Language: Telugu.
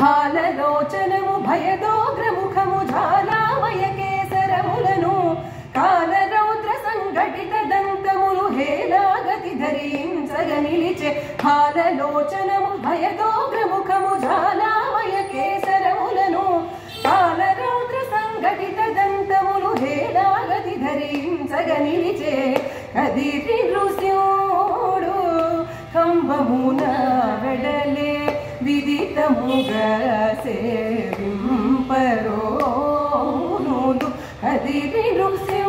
హాలలోచనము భయదోగ్రముఖము ఝాలామయ కేసరములను కాలరౌద్ర సంఘటిత దంతములు హేలాగతి ధరించగ నిలిచే హాలలోచనము భయదోగ్రముఖము ఝాలామయ కేసరములను కాలరౌద్ర సంఘటిత దంతములు హేలాగతి ధరించగ నిలిచే కదిరి నృసింహుడు కంబమున వెడలే విదితముగా సేవింపరోనుడు కదిరి నృసింహుడు